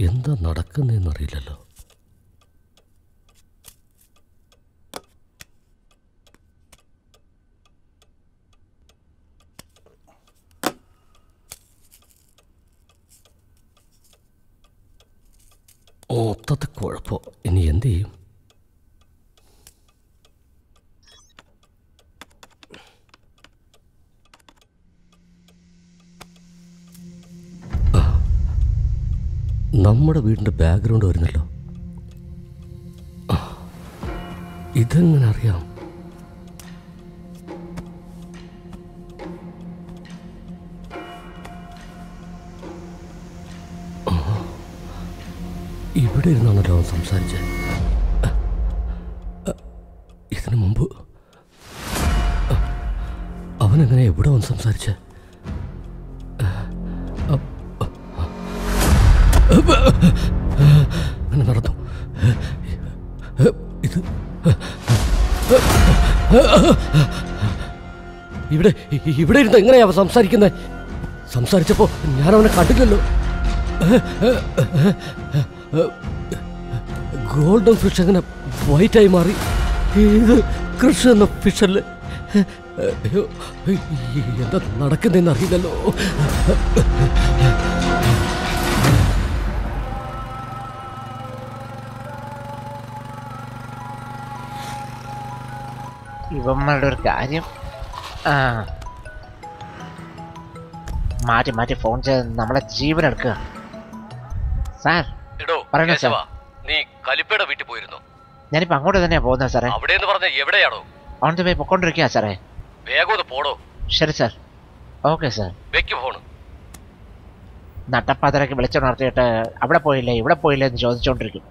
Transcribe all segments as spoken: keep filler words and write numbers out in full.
എന്താ നടക്കുന്നതെന്നറിയില്ലല്ലോ. മൊത്തത്തിൽ കുഴപ്പം. ഇനി എന്ത് ചെയ്യും? നമ്മുടെ വീടിൻ്റെ ബാക്ക്ഗ്രൗണ്ട് വരുന്നല്ലോ. ഇതെങ്ങനെ അറിയാം? ഇവിടെ ഇരുന്നാണല്ലോ അവൻ സംസാരിച്ചത്. ഇതിനു മുമ്പ് അവനെങ്ങനെ എവിടെ അവൻ സംസാരിച്ചത്? അങ്ങനെ നടന്നു. ഇത് ഇവിടെ ഇവിടെ ഇരുന്ന് എങ്ങനെയാ സംസാരിക്കുന്നത്? സംസാരിച്ചപ്പോ ഞാൻ അവനെ കണ്ടില്ലല്ലോ. ഗോൾഡൻ ഫിഷ് എങ്ങനെ വൈറ്റായി മാറി? ഇത് കൃഷി എന്ന ഫിഷല്ലേ? എന്താ നടക്കുന്നതെന്ന് അറിയില്ലല്ലോ. ഇവന്മാരുടെ ഒരു കാര്യം. ആ മാറ്റി മാറ്റി ഫോൺ ചെയ്ത് നമ്മളെ ജീവൻ എടുക്കുക. സാർ പറയണോ സാർ? നീ കലിപ്പയുടെ വീട്ടിൽ പോയിരുന്നു? ഞാനിപ്പോ അങ്ങോട്ട് തന്നെയാ പോകുന്നത് സാറേ. അവിടെ പറഞ്ഞ എവിടെയാണോ? ഓൺ ദ വേ പൊക്കോണ്ടിരിക്കുക സാറേ. വേഗം പോടോ. ശരി സാർ. Okay sir. വെക്ക് ഫോണ്. നട്ടപ്പാതിരക്ക് വിളിച്ചുണർത്തിയിട്ട് അവിടെ പോയില്ലേ ഇവിടെ പോയില്ലേ എന്ന് ചോദിച്ചോണ്ടിരിക്കും.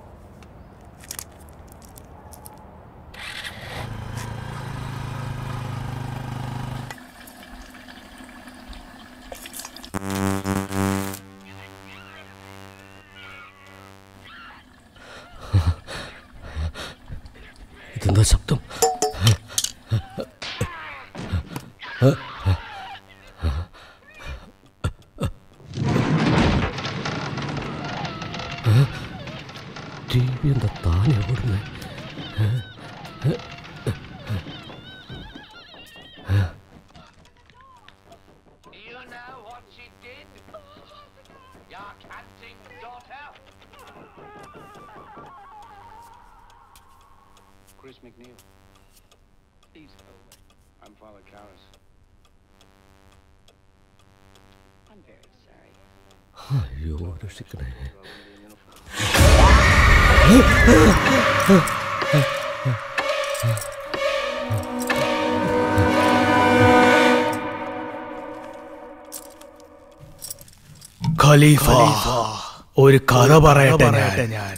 ഇതെന്താ ശബ്ദം? ടി വി എന്താ താനെ ഓടുന്നേ? Chris McNeil. Please go away. I'm Father Karras. I'm very sorry. അയ്യോ രക്ഷിക്കണേ. ഖലീഫ, ഒരു കഥ പറയട്ടെ ഞാൻ.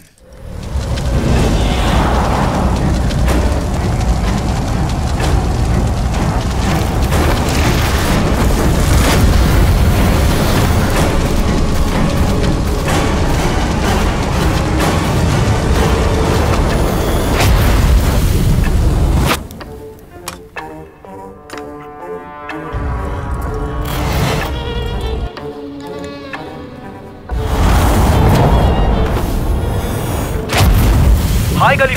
ഹായ് ഖലീഫ.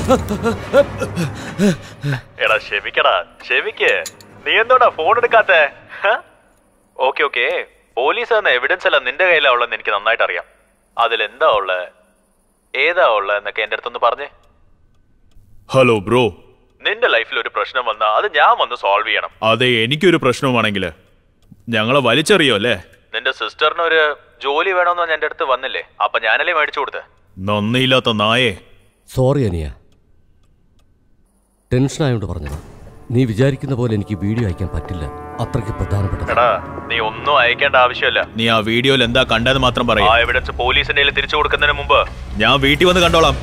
എടാ ക്ഷമിക്കടാ, ക്ഷമിക്ക്. നീ എന്തോടാ ഫോൺ എടുക്കാത്തെ? ഓക്കെ ഓക്കെ, പോലീസ് തന്ന എവിഡൻസ് എല്ലാം നിന്റെ കയ്യിലാ ഉള്ളതെന്ന് എനിക്ക് നന്നായിട്ട് അറിയാം. അതിലെന്താ ഉള്ളത്, ഏതാ ഉള്ളത് എന്നൊക്കെ എന്റെ അടുത്തൊന്ന് പറഞ്ഞേ. ഹലോ ബ്രോ, നിന്റെ ലൈഫിൽ ഒരു പ്രശ്നം വന്നാ അത് ഞാൻ വന്ന് സോൾവ് ചെയ്യണം. അതെ, എനിക്കൊരു പ്രശ്നമാണെങ്കിൽ ഞങ്ങളെ വലിച്ചെറിയോ അല്ലേ? നിന്റെ സിസ്റ്ററിന് ഒരു ജോലി വേണമെന്ന് ഞാൻ എന്റെ അടുത്ത് വന്നില്ലേ? അപ്പൊ ഞാനല്ലേ മേടിച്ചു കൊടുത്തേ? നന്ദിയില്ലാത്ത നായേ. സോറി അനിയ, ടെൻഷനായോണ്ട് പറഞ്ഞതാ. നീ വിചാരിക്കുന്ന പോലെ എനിക്ക് വീഡിയോ അയക്കാൻ പറ്റില്ല, അത്രയ്ക്ക് പ്രധാനപ്പെട്ടതാ. നീ ഒന്നും അയക്കേണ്ട ആവശ്യമില്ല. നീ ആ വീഡിയോയിൽ എന്താ കണ്ടെന്ന് മാത്രം പറയാം. ആ എവിഡൻസ് പോലീസിന്റെ കയ്യിൽ തിരിച്ചു കൊടുക്കുന്നതിന് മുമ്പ് ഞാൻ വീട്ടിൽ വന്ന് കണ്ടോളാം.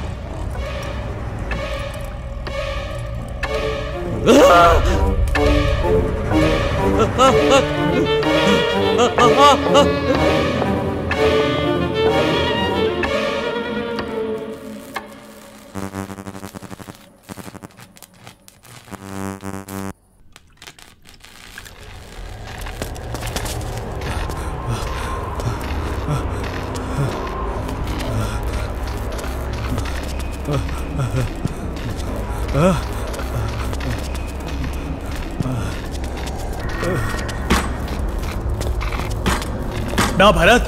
ഡാ ഭരത്,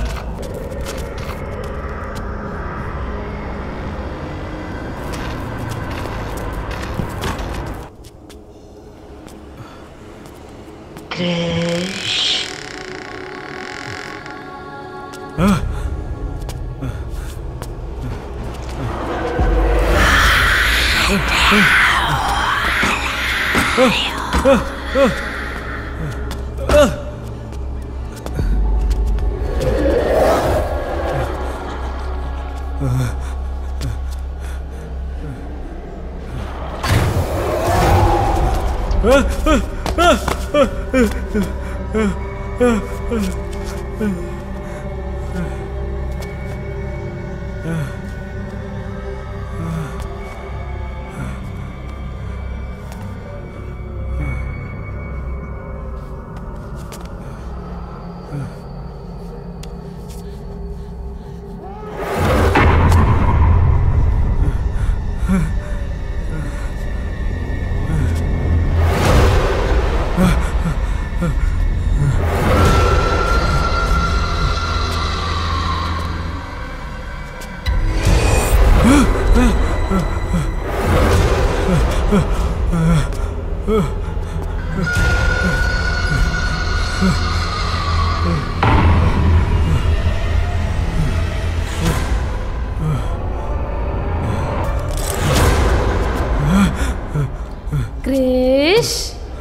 ക്രിഷ്,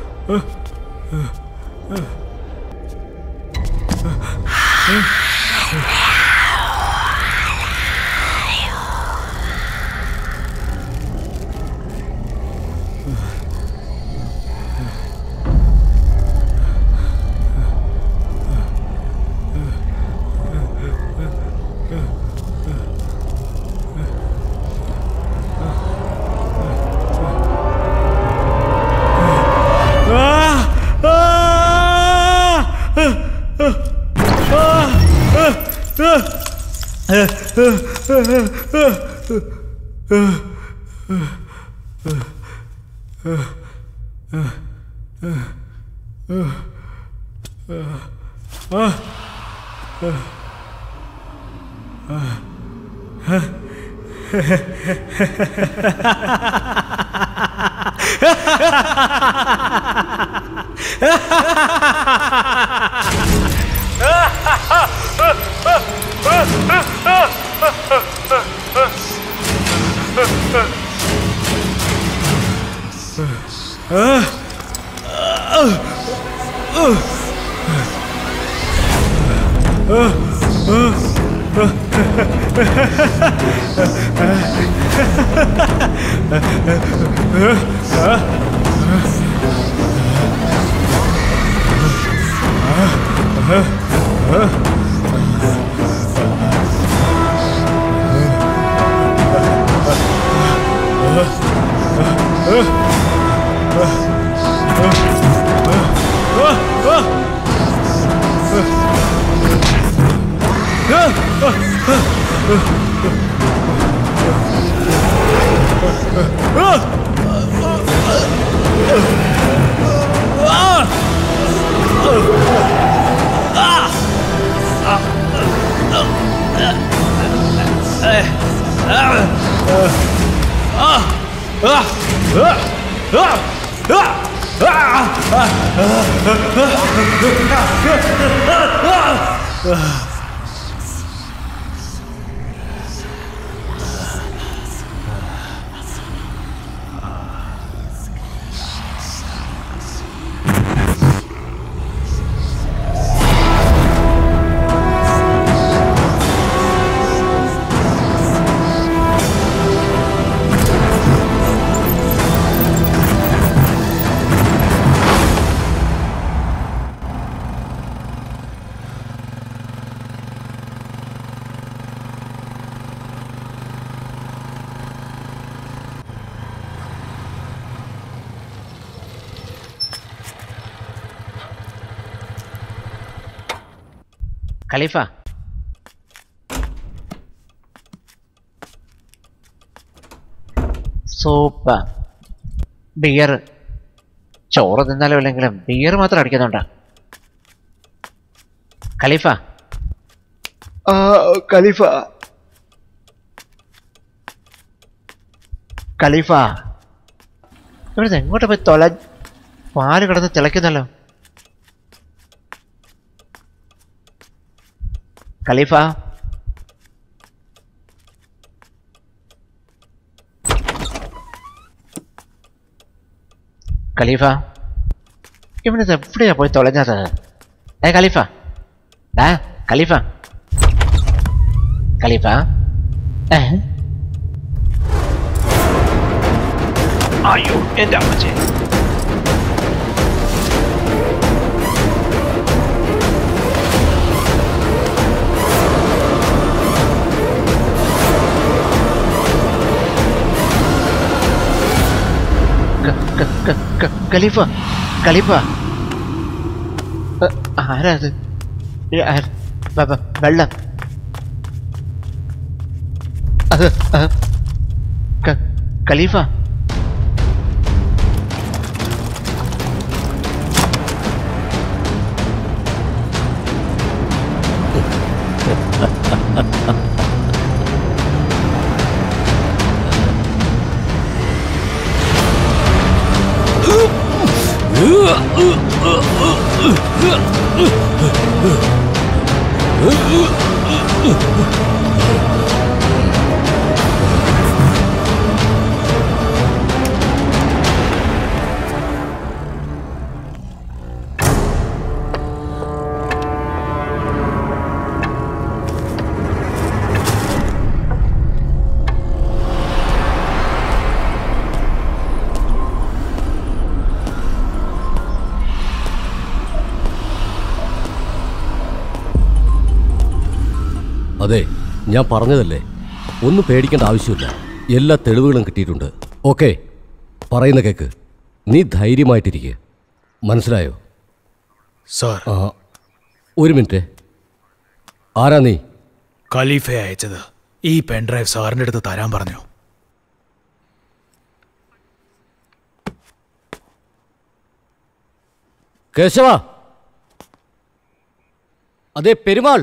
ഖലീഫ, സൂപ്പ്, ബിയർ, ചോറ് തിന്നാലും ഇല്ലെങ്കിലും ബിയർ മാത്രം അടിക്കുന്നുണ്ട്. ഖലീഫ ആ ഖലീഫ ഖലീഫ ഇവിടുന്ന് എങ്ങോട്ട് പോയി തൊല പാല് കിടന്ന് തിളയ്ക്കുന്നല്ലോ. ഖലീഫ ഖലീഫ ഇവിടുന്ന് എവിടെയാ പോയി തൊലഞ്ഞത്? ഏ ഖലീഫ ഡാ ഖലീഫ ഖലീഫ ഏ അയ്യോ എൻ്റെ അമ്മച്ചേ. ഖലീഫ ഖലീഫ ആരാ അത്? വെള്ളം അത് ഖലീഫ അതെ, ഞാൻ പറഞ്ഞതല്ലേ, ഒന്നും പേടിക്കേണ്ട ആവശ്യമില്ല. എല്ലാ തെളിവുകളും കിട്ടിയിട്ടുണ്ട്. ഓക്കെ, പറയുന്ന കേക്ക്. നീ ധൈര്യമായിട്ടിരിക്കുക, മനസ്സിലായോ? സാർ, ആ ഒരു മിനിറ്റ്. ആരാ നീ? ഖലീഫ അയച്ചത്. ഈ പെൻഡ്രൈവ് സാറിൻ്റെ അടുത്ത് തരാൻ പറഞ്ഞു. കേശവ, അതെ പെരുമാൾ,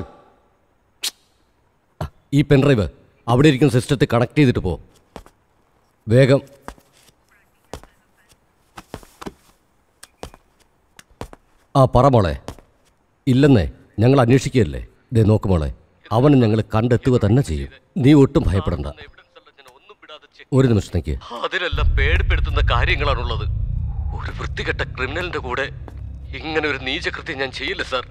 ഈ പെൻഡ്രൈവ് അവിടെ ഇരിക്കുന്ന സിസ്റ്റത്തിൽ കണക്ട് ചെയ്തിട്ട് പോ വേഗം. ആ പറ മോളെ. ഇല്ലെന്നേ, ഞങ്ങൾ അന്വേഷിക്കുകയല്ലേ. ദേ നോക്ക് മോളെ, അവനെ ഞങ്ങൾ കണ്ടെത്തുക തന്നെ ചെയ്യും. നീ ഒട്ടും ഭയപ്പെടണ്ട. ഒരു നിമിഷത്തേക്ക്. അതിലെല്ലാം പേടിപ്പെടുത്തുന്ന കാര്യങ്ങളാണുള്ളത്. ഒരു വൃത്തികെട്ട ക്രിമിനലിന്റെ കൂടെ ഇങ്ങനെ ഒരു നീചകൃത്യം ഞാൻ ചെയ്യില്ല സാർ.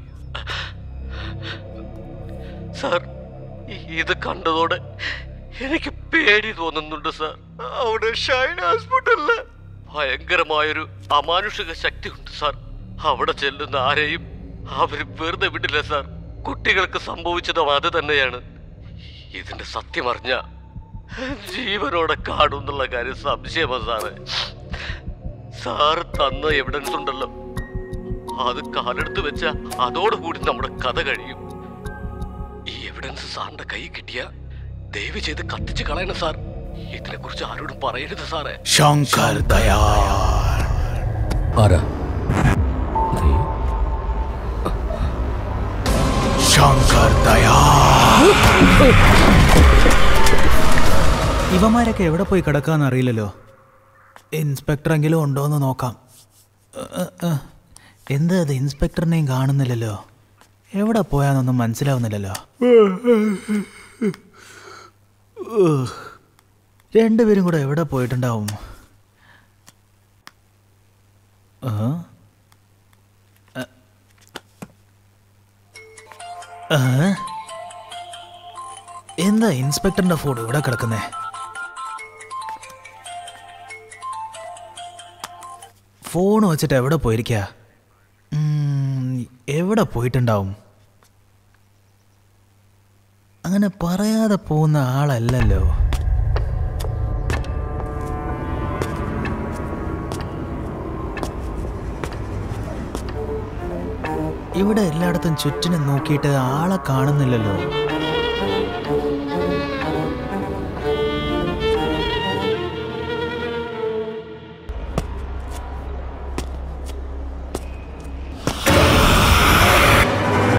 സാർ, ഇത് കണ്ടതോടെ എനിക്ക് പേടി തോന്നുന്നുണ്ട് സാർ. അവിടെ ഷൈൻ ഹോസ്പിറ്റലില് ഭയങ്കരമായൊരു അമാനുഷിക ശക്തി ഉണ്ട് സാർ. അവിടെ ചെല്ലുന്ന ആരെയും അവർ വെറുതെ വിടില്ല സാർ. കുട്ടികൾക്ക് സംഭവിച്ചതും അത് തന്നെയാണ്. ഇതിന്റെ സത്യം അറിഞ്ഞ ജീവനോടെ കാണുന്നുള്ള കാര്യം സംശയമാണ് സാറേ. സാറ് തന്ന എവിഡൻസ് ഉണ്ടല്ലോ, അത് കാലെടുത്ത് വെച്ച അതോടുകൂടി നമ്മുടെ കഥ കഴിയും. ഈ എവിഡൻസ് സാറിന്റെ കൈ കിട്ടിയ ദയവ് ചെയ്ത് കത്തിച്ച് കളയണം സാർ. ഇതിനെ കുറിച്ച് ആരോടും പറയരുത് സാറേ. ശങ്കർ ദയാൽ. ആരാ? ശങ്കർ ദയാൽ. ഇവന്മാരൊക്കെ എവിടെ പോയി കിടക്കാന്ന് അറിയില്ലല്ലോ. ഇൻസ്പെക്ടറെങ്കിലും ഉണ്ടോയെന്ന് നോക്കാം. എന്താ അത്, ഇൻസ്പെക്ടറിനെയും കാണുന്നില്ലല്ലോ. എവിടെ പോയാന്നൊന്നും മനസ്സിലാവുന്നില്ലല്ലോ. രണ്ടുപേരും കൂടെ എവിടെ പോയിട്ടുണ്ടാവും? എന്താ ഇൻസ്പെക്ടറിന്റെ ഫോൺ ഇവിടെ കിടക്കുന്നേ? ഫോൺ വെച്ചിട്ട് എവിടെ പോയിരിക്കുക? എവിടെ പോയിട്ടുണ്ടാവും? അങ്ങനെ പറയാതെ പോകുന്ന ആളല്ലല്ലോ. ഇവിടെ എല്ലായിടത്തും ചുറ്റിനും നോക്കിയിട്ട് ആളെ കാണുന്നില്ലല്ലോ.